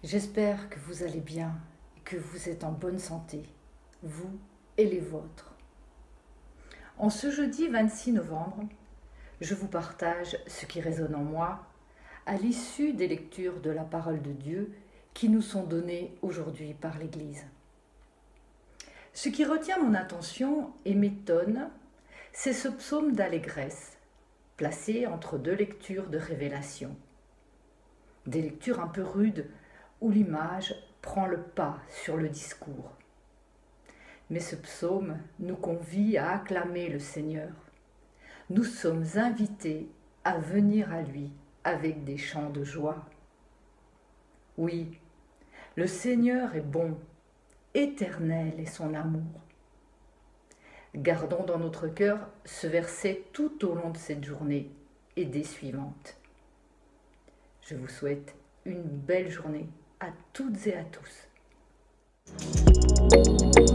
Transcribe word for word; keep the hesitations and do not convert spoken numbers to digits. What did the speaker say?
J'espère que vous allez bien et que vous êtes en bonne santé, vous et les vôtres. En ce jeudi vingt-six novembre, je vous partage ce qui résonne en moi à l'issue des lectures de la parole de Dieu qui nous sont données aujourd'hui par l'Église. Ce qui retient mon attention et m'étonne, c'est ce psaume d'allégresse, placé entre deux lectures de révélation. Des lectures un peu rudes, où l'image prend le pas sur le discours. Mais ce psaume nous convie à acclamer le Seigneur. Nous sommes invités à venir à lui avec des chants de joie. Oui, le Seigneur est bon, éternel est son amour. Gardons dans notre cœur ce verset tout au long de cette journée et des suivantes. Je vous souhaite une belle journée à toutes et à tous.